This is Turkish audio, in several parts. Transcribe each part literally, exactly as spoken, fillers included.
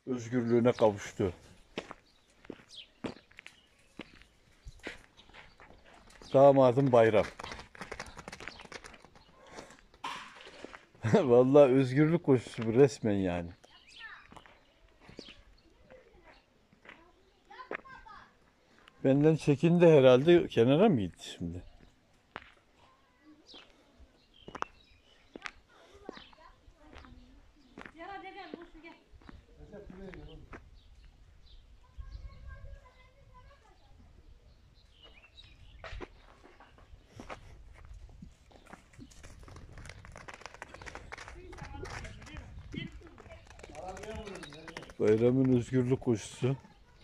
özgürlüğüne kavuştu. Damadım Bayram. Vallahi özgürlük koşusu bu resmen yani. Benden çekindi herhalde, kenara mı gitti şimdi? Bayramın özgürlük koşusu.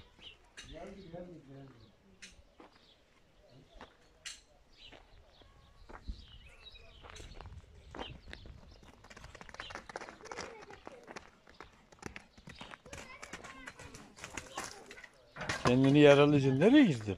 Kendini yaralayınca nereye girdin?